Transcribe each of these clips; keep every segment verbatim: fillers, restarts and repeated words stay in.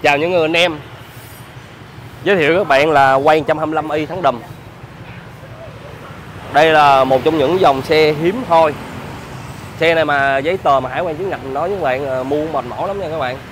Chào những người anh em. Giới thiệu các bạn là quay một hai lăm i Thắng Đùm. Đây là một trong những dòng xe hiếm hoi. Xe này mà giấy tờ mà hải quan chứng nhận nói với các bạn mua mệt mỏi lắm nha các bạn.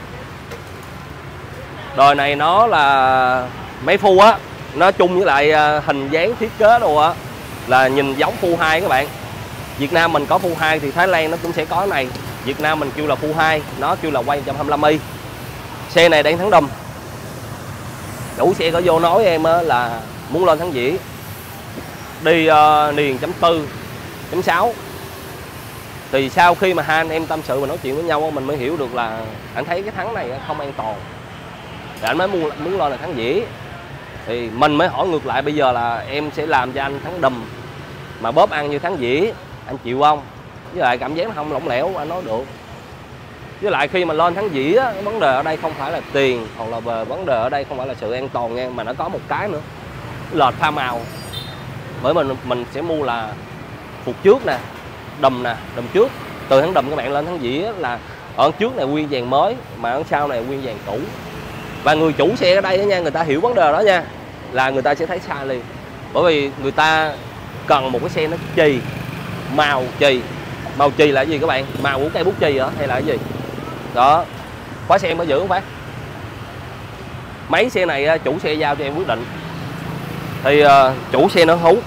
Đời này nó là máy phu á, nó chung với lại hình dáng thiết kế đồ á là nhìn giống phu hai các bạn. Việt Nam mình có phu hai thì Thái Lan nó cũng sẽ có cái này. Việt Nam mình kêu là phu hai, nó kêu là quay một hai lăm i. Xe này đang Thắng Đùm. Chủ xe có vô nói em là muốn lên Thắng Dĩ đi uh, niền chấm tư chấm sáu. Thì sau khi mà hai anh em tâm sự và nói chuyện với nhau mình mới hiểu được là anh thấy cái Thắng này không an toàn, thì anh mới muốn, muốn lên là Thắng Dĩ. Thì mình mới hỏi ngược lại, bây giờ là em sẽ làm cho anh Thắng Đùm mà bóp ăn như Thắng Dĩ, anh chịu không? Với lại cảm giác nó không lỏng lẻo, anh nói được. Với lại khi mà lên Thắng Dĩ á, cái vấn đề ở đây không phải là tiền, hoặc là về vấn đề ở đây không phải là sự an toàn nha, mà nó có một cái nữa, lệch pha màu. Bởi mình mình sẽ mua là phục trước nè, đùm nè, đùm trước. Từ Thắng Đùm các bạn lên Thắng Dĩ là ở trước này nguyên dàn mới, mà ở sau này nguyên dàn cũ. Và người chủ xe ở đây đó nha, người ta hiểu vấn đề đó nha, là người ta sẽ thấy sai liền. Bởi vì người ta cần một cái xe nó chì, màu chì. Màu chì là cái gì các bạn? Màu của cây bút chì hả? Hay là cái gì? Đó. Khóa xe em có giữ không bác? Mấy xe này chủ xe giao cho em quyết định. Thì uh, chủ xe nó hú.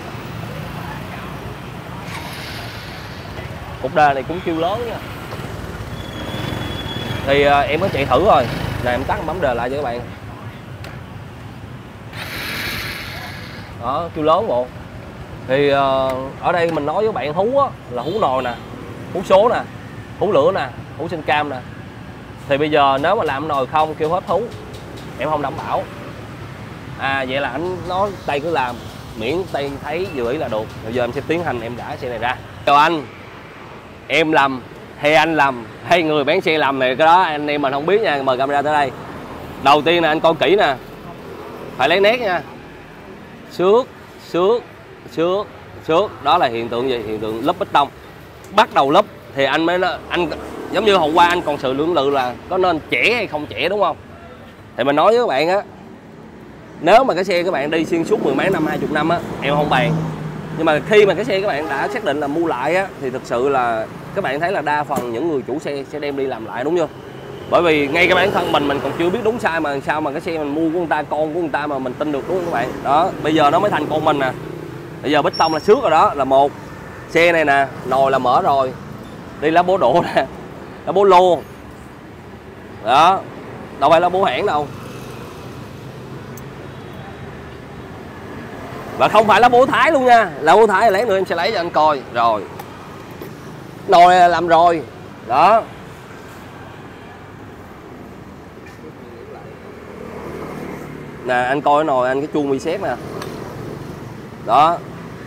Cục đề này cũng kêu lớn nha. Thì uh, em có chạy thử rồi. Này em tắt bấm đề lại cho các bạn. Đó, kêu lớn bộ. Thì uh, ở đây mình nói với bạn hú á, là hú nồi nè, hú số nè, hú lửa nè, hú sinh cam nè. Thì bây giờ nếu mà làm nồi không kêu hết hú, em không đảm bảo. À vậy là anh nói tay cứ làm, miễn tay thấy vừa ý là được. Bây giờ em sẽ tiến hành em đả xe này ra. Chào anh, em làm hay anh làm hay người bán xe làm này, cái đó anh em mình không biết nha. Mời camera tới đây. Đầu tiên là anh coi kỹ nè, phải lấy nét nha. Xước, xước, xước, xước. Đó là hiện tượng gì? Hiện tượng lúp bê tông. Bắt đầu lúp thì anh mới anh giống như hôm qua anh còn sự lưỡng lự là có nên chẻ hay không chẻ, đúng không? Thì mình nói với các bạn á, nếu mà cái xe các bạn đi xuyên suốt mười mấy năm, hai chục năm á, em không bàn. Nhưng mà khi mà cái xe các bạn đã xác định là mua lại á, thì thực sự là các bạn thấy là đa phần những người chủ xe sẽ đem đi làm lại, đúng không? Bởi vì ngay cái bản thân mình mình còn chưa biết đúng sai mà sao mà cái xe mình mua của người ta, con của người ta mà mình tin được, đúng không các bạn? Đó, bây giờ nó mới thành con mình nè. Bây giờ bê tông là xước rồi đó, là một. Xe này nè, nồi là mở rồi. Đi lá bố đổ nè, lá bố lô. Đó, đâu phải lá bố hãng đâu. Và không phải lá bố Thái luôn nha. Lá bố Thái lát nữa em sẽ lấy cho anh coi. Rồi, nồi này làm rồi. Đó. Nè anh coi cái nồi anh, cái chuông bị sét nè. Đó.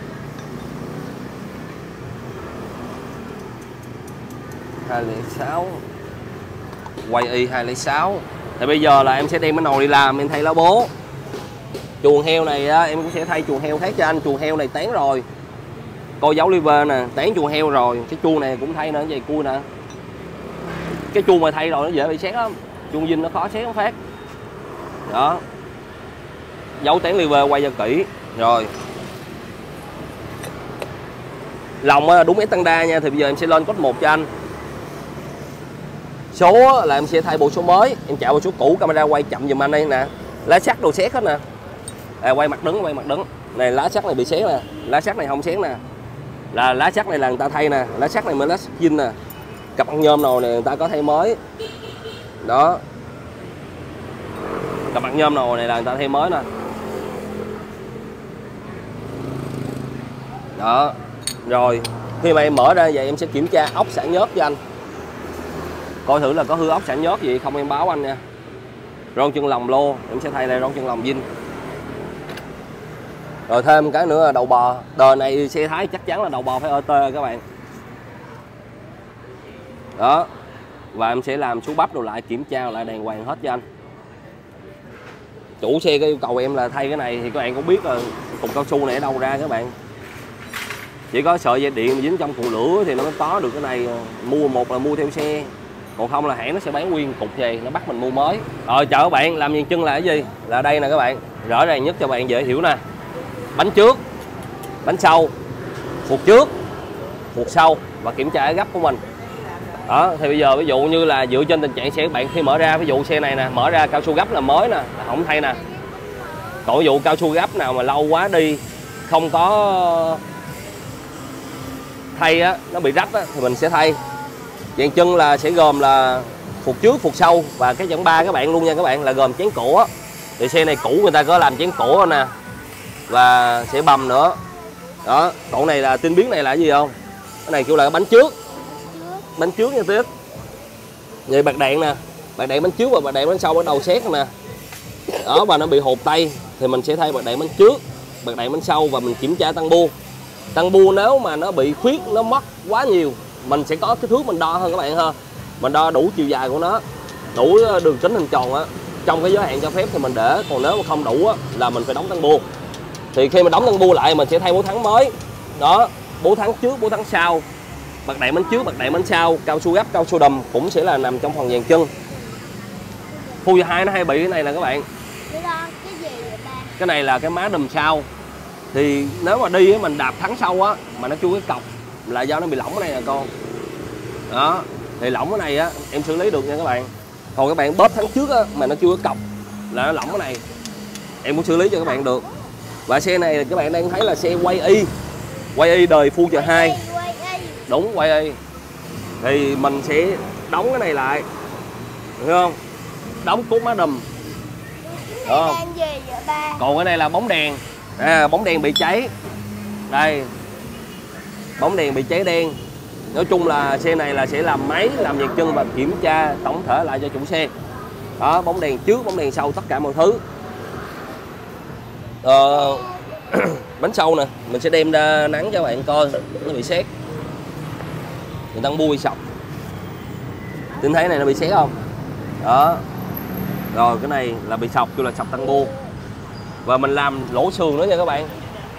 hai lẻ sáu. Quay y hai lẻ sáu. Thì bây giờ là em sẽ đem cái nồi đi làm, em thay lá bố. Chuồng heo này á, em cũng sẽ thay chuồng heo khác cho anh. Chuồng heo này tán rồi. Coi dấu liver nè, tán chuồng heo rồi. Cái chuông này cũng thay nữa, dây cua nè. Cái chuông mà thay rồi nó dễ bị sét lắm. Chuông dinh nó khó sét không phát. Đó. Dấu tán liver quay cho kỹ. Rồi. Lòng đúng standard nha. Thì bây giờ em sẽ lên code một cho anh. Số là em sẽ thay bộ số mới. Em chạy bộ số cũ, camera quay chậm giùm anh đây nè. Lá sắt đồ sét hết nè. À, quay mặt đứng, quay mặt đứng. Này lá sắt này bị sét nè. Lá sắt này không sét nè. Là lá sắt này là người ta thay nè. Lá sắt này mới lá sắt zin nè. Cặp băng nhôm nồi này người ta có thay mới. Đó. Cặp băng nhôm nồi này là người ta thay mới nè. Đó. Rồi, khi mà em mở ra vậy em sẽ kiểm tra ốc xả nhớt cho anh. Coi thử là có hư ốc xả nhớt gì không em báo anh nha. Ron chân lòng lô, em sẽ thay đây ron chân lòng zin. Rồi thêm cái nữa là đầu bò. Đời này xe Thái chắc chắn là đầu bò phải o tê các bạn. Đó. Và em sẽ làm số bắp đồ lại, kiểm tra lại đàng hoàng hết cho anh. Chủ xe có yêu cầu em là thay cái này thì các bạn cũng biết là cục cao su này ở đâu ra các bạn. Chỉ có sợi dây điện dính trong cụ lửa thì nó mới có được cái này. Mua một là mua theo xe, còn không là hãng nó sẽ bán nguyên cục về, nó bắt mình mua mới. Rồi chào các bạn, làm viền chân là cái gì? Là đây nè các bạn, rõ ràng nhất cho bạn dễ hiểu nè. Bánh trước, bánh sau, phuộc trước, phuộc sau và kiểm tra cái gấp của mình. Đó, thì bây giờ ví dụ như là dựa trên tình trạng xe các bạn khi mở ra, ví dụ xe này nè, mở ra cao su gấp là mới nè, là không thay nè. Còn ví dụ cao su gấp nào mà lâu quá đi không có thay á, nó bị rách á, thì mình sẽ thay. Viền chân là sẽ gồm là phuộc trước, phuộc sau và cái dẫn ba các bạn luôn nha các bạn, là gồm chén cổ á. Thì xe này cũ người ta có làm chén cổ nè và sẽ bầm nữa. Đó, còn này là tin biến này là cái gì không? Cái này kêu là cái bánh trước. Bánh trước nha Tuyết. Vậy bạc đạn nè, bạc đạn bánh trước và bạc đạn bánh sau bắt đầu xét nè. Đó, và nó bị hột tay thì mình sẽ thay bạc đạn bánh trước, bạc đạn bánh sau và mình kiểm tra tăng bua. Tăng bua nếu mà nó bị khuyết, nó mất quá nhiều, mình sẽ có cái thước mình đo hơn các bạn ha. Mình đo đủ chiều dài của nó, đủ đường kính hình tròn á, trong cái giới hạn cho phép thì mình để, còn nếu mà không đủ á là mình phải đóng tăng bua. Thì khi mình đóng tăng bua lại mình sẽ thay bố thắng mới. Đó, bố thắng trước, bố thắng sau, bạc đạn bánh trước, bạc đạn bánh sau, cao su gấp, cao su đầm cũng sẽ là nằm trong phần dàn chân. Phu hai nó hay bị cái này nè các bạn. Cái này là cái má đùm sau. Thì nếu mà đi mình đạp thắng sau á mà nó chui cái cọc là do nó bị lỏng cái này nè con. Đó, thì lỏng cái này á em xử lý được nha các bạn. Còn các bạn bóp thắng trước á mà nó chui cái cọc là nó lỏng cái này, em cũng xử lý cho các bạn được. Và xe này các bạn đang thấy là xe quay y, quay y đời Future hai. Đúng, quay y. Thì mình sẽ đóng cái này lại, hiểu không? Đóng cốt má đùm. Đó. Còn cái này là bóng đèn. À, bóng đèn bị cháy. Đây. Bóng đèn bị cháy đen. Nói chung là xe này là sẽ làm máy, làm viền chân và kiểm tra tổng thể lại cho chủ xe. Đó, bóng đèn trước, bóng đèn sau, tất cả mọi thứ. Ờ, bánh sau nè, mình sẽ đem ra nắng cho các bạn coi, nó bị sét. Mình tăng bui sọc. Tính thấy này nó bị sét không? Đó. Rồi cái này là bị sọc, kêu là sọc tăng bu. Và mình làm lỗ sườn nữa nha các bạn.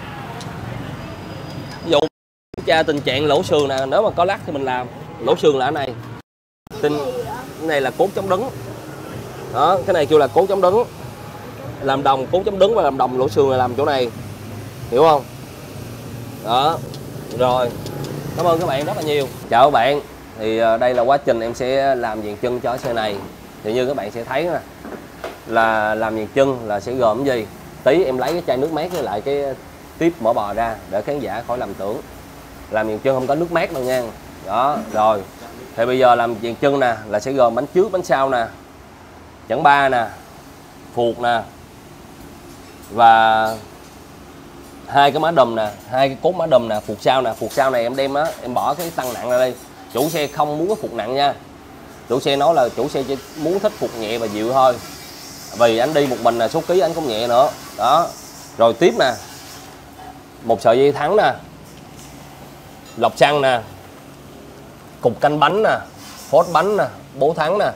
Ví dụ kiểm tra tình trạng lỗ sườn nè, nếu mà có lắc thì mình làm. Lỗ sườn là cái này. Tin cái này là cốt chống đứng. Đó, cái này kêu là cốt chống đứng. Làm đồng cốt chống đứng và làm đồng lỗ sườn là làm chỗ này. Hiểu không? Đó. Rồi. Cảm ơn các bạn rất là nhiều. Chào các bạn. Thì đây là quá trình em sẽ làm viền chân cho xe này. Thì như các bạn sẽ thấy nè, là làm viền chân là sẽ gồm cái gì? Tí em lấy cái chai nước mát với lại cái tiếp mỡ bò ra để khán giả khỏi lầm tưởng. Làm viền chân không có nước mát đâu nha. Đó, rồi. Thì bây giờ làm viền chân nè là sẽ gồm bánh trước, bánh sau nè, chẵn ba nè, phuộc nè và hai cái má đùm nè, hai cái cốt má đùm nè, phuộc sau nè. Phuộc sau này em đem á, em bỏ cái tăng nặng ra đây. Chủ xe không muốn cái phuộc nặng nha. Chủ xe nói là chủ xe chỉ muốn thích phuộc nhẹ và dịu thôi. Vì anh đi một mình là số ký anh cũng nhẹ nữa. Đó. Rồi tiếp nè, một sợi dây thắng nè, lọc xăng nè, cục canh bánh nè, hốt bánh nè, bố thắng nè,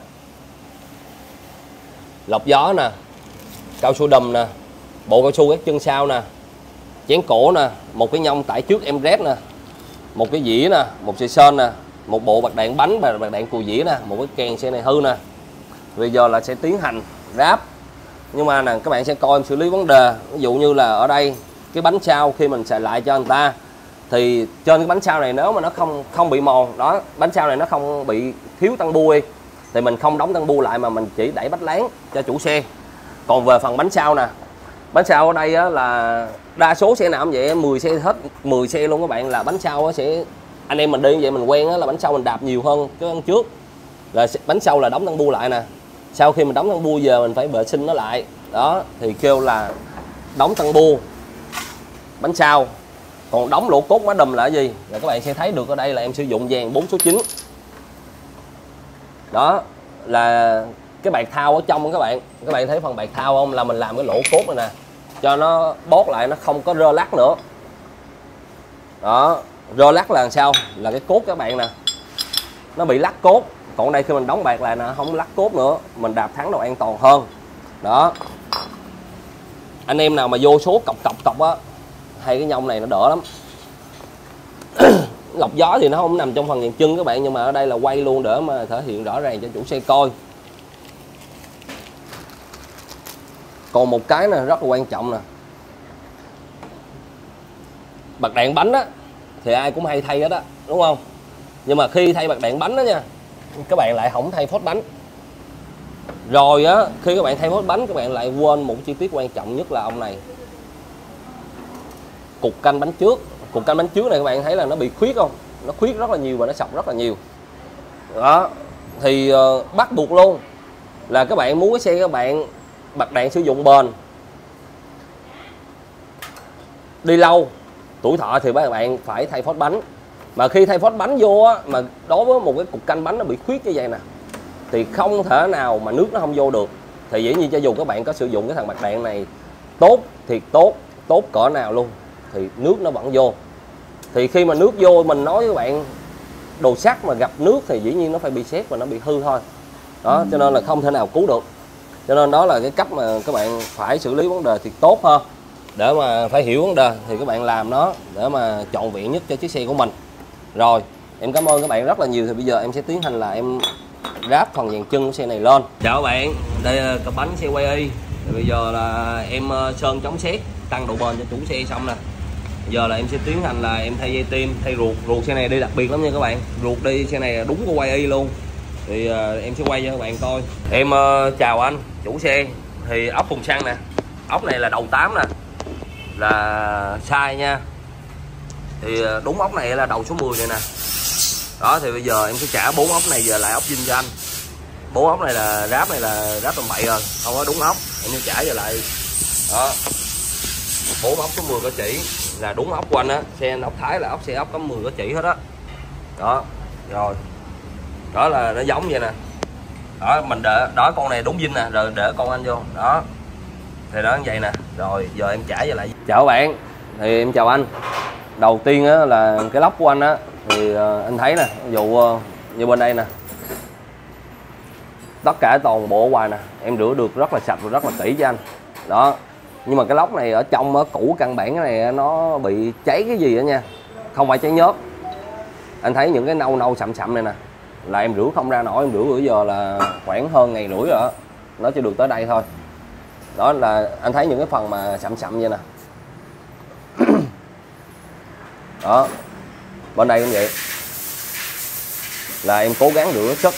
lọc gió nè, cao su đùm nè, bộ cao su các chân sau nè, chén cổ nè, một cái nhông tải trước em rét nè, một cái dĩa nè, một sợi sơn nè, một bộ bạc đạn bánh và bạc đạn cù dĩa nè, một cái kèn xe này hư nè. Bây giờ là sẽ tiến hành ráp. Nhưng mà nè các bạn sẽ coi em xử lý vấn đề. Ví dụ như là ở đây cái bánh sau khi mình xài lại cho người ta thì trên cái bánh sau này nếu mà nó không không bị mòn, đó, bánh sau này nó không bị thiếu tăng bui thì mình không đóng tăng bu lại mà mình chỉ đẩy bách láng cho chủ xe. Còn về phần bánh sau nè, bánh sau ở đây á, là đa số xe nào cũng vậy, mười xe hết mười xe luôn các bạn, là bánh sau á, sẽ anh em mình đi như vậy mình quen á, là bánh sau mình đạp nhiều hơn cái bánh trước. Là bánh sau là đóng tăng bu lại nè. Sau khi mình đóng tăng bu giờ mình phải vệ sinh nó lại. Đó, thì kêu là đóng tăng bu bánh sau. Còn đóng lỗ cốt má đùm là cái gì? Là các bạn sẽ thấy được ở đây là em sử dụng vàng bốn số chín. Đó là cái bạc thau ở trong các bạn. Các bạn thấy phần bạc thau không? Là mình làm cái lỗ cốt này nè, cho nó bót lại, nó không có rơ lắc nữa. Đó, rơ lắc là làm sao? Là cái cốt các bạn nè, nó bị lắc cốt. Còn đây khi mình đóng bạc lại nè, không lắc cốt nữa, mình đạp thắng đầu an toàn hơn. Đó, anh em nào mà vô số cọc cọc cọc á, hay cái nhông này nó đỡ lắm. lọc gió thì nó không nằm trong phần dàn chân các bạn, nhưng mà ở đây là quay luôn để mà thể hiện rõ ràng cho chủ xe coi. Còn một cái nè rất là quan trọng nè, bạc đạn bánh á thì ai cũng hay thay hết á, đúng không? Nhưng mà khi thay bạc đạn bánh đó nha, các bạn lại không thay phốt bánh. Rồi á, khi các bạn thay phốt bánh các bạn lại quên một chi tiết quan trọng nhất là ông này, cục canh bánh trước. Cục canh bánh trước này các bạn thấy là nó bị khuyết không? Nó khuyết rất là nhiều và nó sọc rất là nhiều. Đó, thì uh, bắt buộc luôn là các bạn muốn cái xe các bạn bạc đạn sử dụng bền, đi lâu, tuổi thọ thì các bạn phải thay phốt bánh. Mà khi thay phốt bánh vô á, mà đối với một cái cục canh bánh nó bị khuyết như vậy nè thì không thể nào mà nước nó không vô được. Thì dĩ nhiên cho dù các bạn có sử dụng cái thằng bạc đạn này tốt thiệt tốt, tốt cỡ nào luôn thì nước nó vẫn vô. Thì khi mà nước vô, mình nói với các bạn, đồ sắt mà gặp nước thì dĩ nhiên nó phải bị sét và nó bị hư thôi. Đó, cho nên là không thể nào cứu được. Cho nên đó là cái cách mà các bạn phải xử lý vấn đề thiệt tốt ha. Để mà phải hiểu vấn đề thì các bạn làm nó để mà trọn vẹn nhất cho chiếc xe của mình. Rồi, em cảm ơn các bạn rất là nhiều. Thì bây giờ em sẽ tiến hành là em ráp phần dàn chân của xe này lên. Chào các bạn, đây là cặp bánh xe quay y. Thì bây giờ là em sơn chống sét, tăng độ bền cho chủ xe xong nè. Giờ là em sẽ tiến hành là em thay dây tim, thay ruột. Ruột xe này đi đặc biệt lắm nha các bạn. Ruột đi xe này đúng của quay y luôn. Thì uh, em sẽ quay cho các bạn coi. Em uh, chào anh chủ xe. Thì ốc phùng xăng nè, ốc này là đầu tám nè, là sai nha. Thì uh, đúng ốc này là đầu số mười này nè. Đó, thì bây giờ em sẽ trả bốn ốc này giờ lại ốc zin cho anh. Bốn ốc này là ráp này là ráp tầm bậy rồi, không có đúng ốc, em sẽ trả giờ lại. Đó, bốn ốc số mười có chỉ là đúng ốc của anh á. Xe ốc Thái là ốc xe ốc có mười có chỉ hết á. Đó. Đó, rồi đó là nó giống vậy nè. Đó, mình để đó, con này đúng zin nè, rồi để con anh vô. Đó, thì đó như vậy nè. Rồi giờ em trả về lại. Chào các bạn, thì em chào anh. Đầu tiên á là cái lốc của anh á, thì uh, anh thấy nè, ví dụ uh, như bên đây nè, tất cả toàn bộ ngoài nè em rửa được rất là sạch và rất là kỹ cho anh. Đó, nhưng mà cái lốc này ở trong á, cũ căn bản cái này nó bị cháy cái gì đó nha, không phải cháy nhớt. Anh thấy những cái nâu nâu sậm sậm này nè là em rửa không ra nổi. Em rửa bữa giờ là khoảng hơn ngày rưỡi rồi đó, nó chỉ được tới đây thôi. Đó là anh thấy những cái phần mà sậm sậm vậy nè. Đó, bên đây cũng vậy, là em cố gắng rửa chất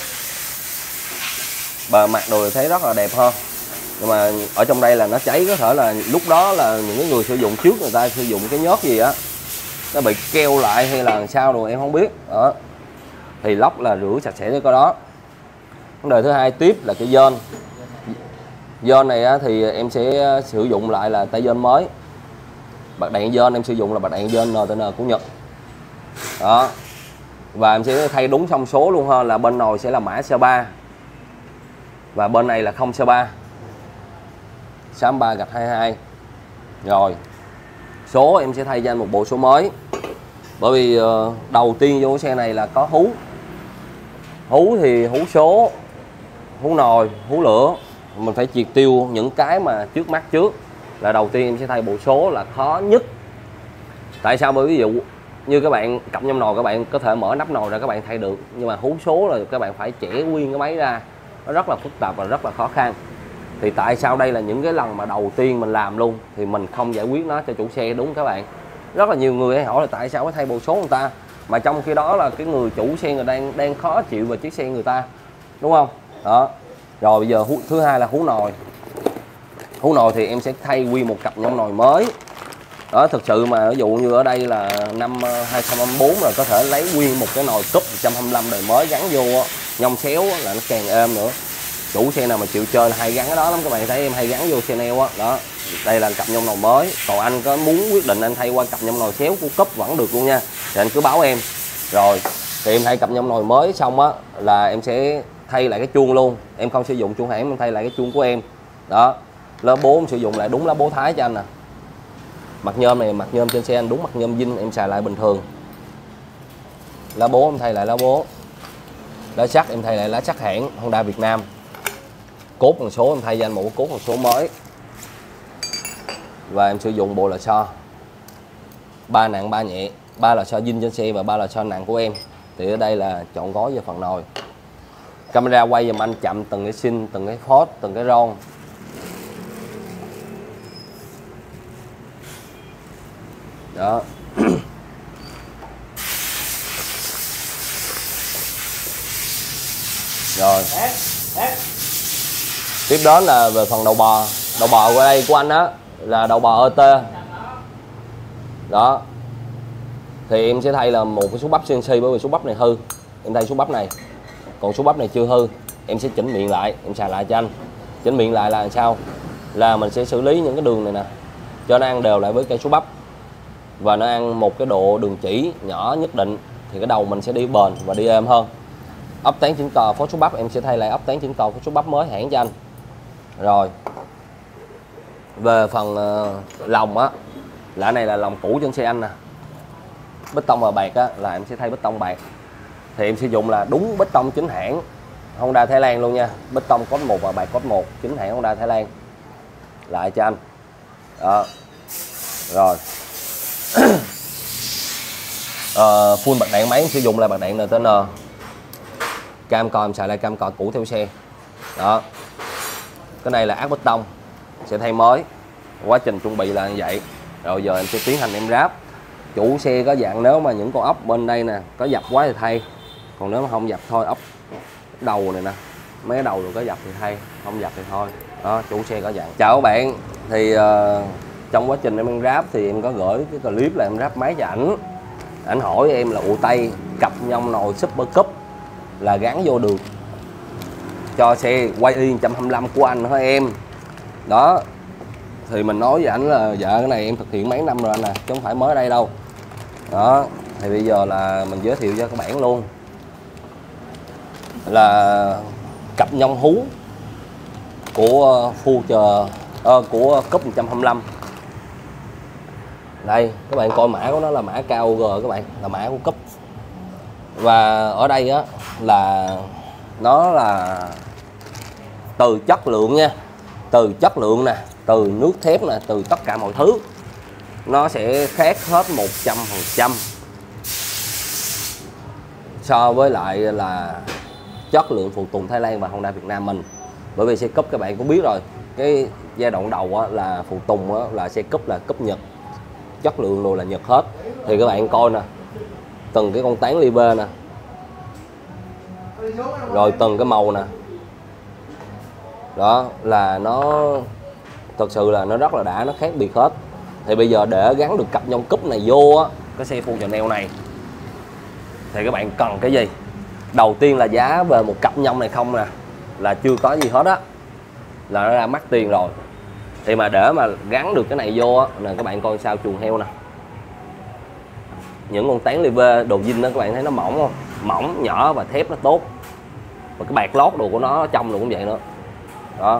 bề mặt đồ thấy rất là đẹp hơn. Nhưng mà ở trong đây là nó cháy, có thể là lúc đó là những cái người sử dụng trước người ta sử dụng cái nhớt gì á, nó bị keo lại hay là sao rồi em không biết. Đó, thì lóc là rửa sạch sẽ cái đó. Vấn đề thứ hai tiếp là cái dên. Dên này á, thì em sẽ sử dụng lại là tay dên mới. Bạc đạn dên em sử dụng là bạc đạn dên en tê en của Nhật. Đó, và em sẽ thay đúng thông số luôn ha, là bên nồi sẽ là mã xê ba và bên này là không xê ba sáu ba gạch hai hai. Rồi số em sẽ thay cho anh một bộ số mới, bởi vì uh, đầu tiên vô xe này là có hú. Hú thì hú số, hú nồi, hú lửa, mình phải triệt tiêu những cái mà trước mắt trước. Là đầu tiên em sẽ thay bộ số là khó nhất. Tại sao? Bởi ví dụ như các bạn cặp nhôm nồi, các bạn có thể mở nắp nồi ra các bạn thay được, nhưng mà hú số là các bạn phải chẻ nguyên cái máy ra, nó rất là phức tạp và rất là khó khăn. Thì tại sao đây là những cái lần mà đầu tiên mình làm luôn thì mình không giải quyết nó cho chủ xe, đúng các bạn. Rất là nhiều người hay hỏi là tại sao phải thay bộ số người ta, mà trong khi đó là cái người chủ xe người đang đang khó chịu về chiếc xe người ta, đúng không? Đó. Rồi bây giờ hú, thứ hai là hú nồi. Hú nồi thì em sẽ thay nguyên một cặp nhôm nồi mới. Đó, thực sự mà ví dụ như ở đây là năm hai không hai tư rồi, có thể lấy nguyên một cái nồi cúp một trăm hai mươi lăm đời mới gắn vô, nhông xéo là nó càng êm nữa. Chủ xe nào mà chịu chơi là hay gắn cái đó lắm, các bạn thấy em hay gắn vô xe neo á. Đó, đây là cặp nhôm nồi mới. Còn anh có muốn quyết định anh thay qua cặp nhôm nồi xéo của cúp vẫn được luôn nha, thì anh cứ báo em. Rồi thì em thay cặp nhôm nồi mới xong á là em sẽ thay lại cái chuông luôn. Em không sử dụng chuông hãng, em thay lại cái chuông của em. Đó, lá bố em sử dụng lại đúng lá bố Thái cho anh nè. Mặt nhôm này, mặt nhôm trên xe anh đúng mặt nhôm zin, em xài lại bình thường. Lá bố em thay lại lá bố. Lá sắt em thay lại lá sắt hãng Honda Việt Nam. Cốt bằng số em thay cho anh một cốt bằng số mới. Và em sử dụng bộ lò xo ba nặng ba nhẹ. ba lò xo zin trên xe và ba lò xo nặng của em. Thì ở đây là chọn gói về phần nồi. Camera quay giùm anh chậm từng cái xin, từng cái phốt, từng cái ron. Đó. Rồi. Tiếp đến là về phần đầu bò. Đầu bò của đây của anh á là đầu bò e tê. Đó. Thì em sẽ thay là một cái số bắp xê en xê, bởi vì số bắp này hư. Em thay số bắp này. Còn số bắp này chưa hư, em sẽ chỉnh miệng lại, em xài lại cho anh. Chỉnh miệng lại là làm sao? Là mình sẽ xử lý những cái đường này nè, cho nó ăn đều lại với cây số bắp. Và nó ăn một cái độ đường chỉ nhỏ nhất định, thì cái đầu mình sẽ đi bền và đi êm hơn. Ốc tán chỉnh cò phốt số bắp em sẽ thay lại ốc tán chỉnh cò phốt số bắp mới hãng cho anh. Rồi. Về phần uh, lòng á, là này là lòng cũ trên xe anh nè. Bê tông và bạc á là em sẽ thay bê tông bạc. Thì em sử dụng là đúng bê tông chính hãng Honda Thái Lan luôn nha. Bê tông code một và bạc code một chính hãng Honda Thái Lan. Lại cho anh. Đó. Rồi. uh, full bạc đạn máy em sử dụng là bạc đạn en tê en. Cam cò em xài lại cam cò cũ theo xe. Đó. Cái này là ác bê tông, sẽ thay mới. Quá trình chuẩn bị là như vậy. Rồi giờ em sẽ tiến hành em ráp. Chủ xe có dạng nếu mà những con ốc bên đây nè có dập quá thì thay, còn nếu mà không dập thôi, ốc đầu này nè, mấy cái đầu rồi có dập thì thay, không dập thì thôi. Đó, chủ xe có dạng. Chào các bạn. Thì uh, trong quá trình em ăn ráp thì em có gửi cái clip là em ráp máy cho ảnh. Ảnh hỏi em là ụ tay cặp nhông nồi Super Cup là gắn vô được cho xe quay y một hai lăm của anh hả em. Đó. Thì mình nói với ảnh là dạ cái này em thực hiện mấy năm rồi anh nè, chứ không phải mới đây đâu. Đó. Thì bây giờ là mình giới thiệu cho các bạn luôn là cặp nhông hú của Future uh, của Cup một hai lăm. Đây các bạn coi mã của nó là mã ca o giê các bạn, là mã của Cup. Và ở đây á là nó là từ chất lượng nha, từ chất lượng nè, từ nước thép nè, từ tất cả mọi thứ nó sẽ khác hết một trăm phần trăm so với lại là chất lượng phụ tùng Thái Lan và Honda Việt Nam mình. Bởi vì xe Cup các bạn cũng biết rồi, cái giai đoạn đầu á, là phụ tùng á, là xe Cup là Cup Nhật, chất lượng đồ là Nhật hết. Thì các bạn coi nè, từng cái con tán ly bê nè, rồi từng cái màu nè, đó là nó thật sự là nó rất là đã, nó khác biệt hết. Thì bây giờ để gắn được cặp nhông Cup này vô á, cái xe full Chanel này, thì các bạn cần cái gì? Đầu tiên là giá về một cặp nhông này không nè, là chưa có gì hết á, là nó ra mắc tiền rồi. Thì mà để mà gắn được cái này vô á, nè các bạn coi sao chuồng heo nè, những con tán li vê đồ zin đó các bạn thấy nó mỏng không? Mỏng, nhỏ và thép nó tốt. Và cái bạc lót đồ của nó trong đồ cũng vậy nữa. Đó.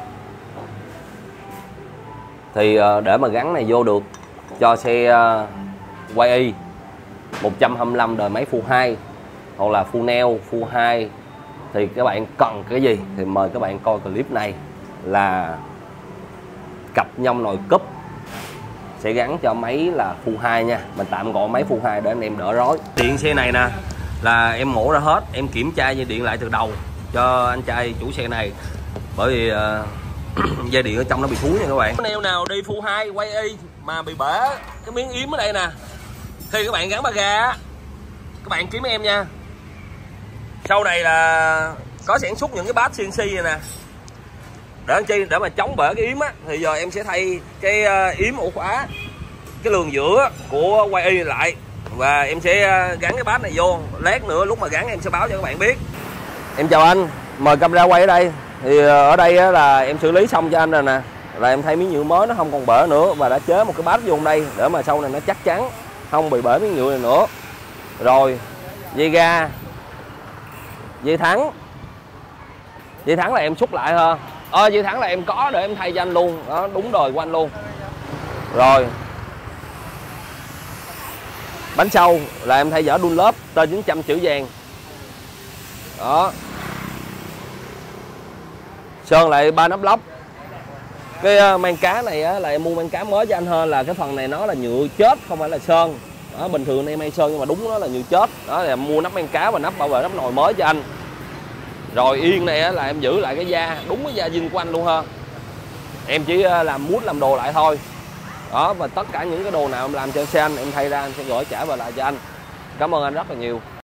Thì để mà gắn này vô được cho xe quay y một hai lăm đời máy full hai hoặc là full neo, full hai, thì các bạn cần cái gì? Thì mời các bạn coi clip này là cặp nhông nồi Cup sẽ gắn cho máy là full hai nha. Mình tạm gọi máy full hai để anh em đỡ rối. Điện xe này nè là em mổ ra hết, em kiểm tra dây điện lại từ đầu cho anh trai chủ xe này. Bởi vì uh, dây điện ở trong nó bị thúi nha các bạn. Neo nào đi full hai quay y mà bị bể cái miếng yếm ở đây nè, thì các bạn gắn ba ga các bạn kiếm em nha. Sau này là có sản xuất những cái bát xê en xê này nè, để anh chi để mà chống bể cái yếm á, thì giờ em sẽ thay cái yếm ổ khóa cái lường giữa của quay y lại, và em sẽ gắn cái bát này vô. Lát nữa lúc mà gắn em sẽ báo cho các bạn biết. Em chào anh, mời camera quay ở đây. Thì ở đây là em xử lý xong cho anh rồi nè, là em thay miếng nhựa mới nó không còn bể nữa, và đã chế một cái bát vô đây để mà sau này nó chắc chắn không bị bể miếng nhựa này nữa. Rồi dây ga, dây thắng, dây thắng là em xúc lại ha. Ờ, dây thắng là em có để em thay cho anh luôn, đó đúng đời của anh luôn. Rồi bánh sau là em thay vỏ Dunlop T chín trăm chữ vàng. Đó. Sơn lại ba nắp lốc. Cái mang cá này á, là em mua mang cá mới cho anh hơn, là cái phần này nó là nhựa chết không phải là sơn. Đó, bình thường em hay sơn nhưng mà đúng đó là như chết. Đó là em mua nắp men cá và nắp bảo vệ nắp nồi mới cho anh. Rồi yên này á, là em giữ lại cái da, đúng cái da zin của anh luôn ha. Em chỉ làm mút làm đồ lại thôi. Đó, và tất cả những cái đồ nào em làm trên xe anh, em thay ra anh sẽ gửi trả về lại cho anh. Cảm ơn anh rất là nhiều.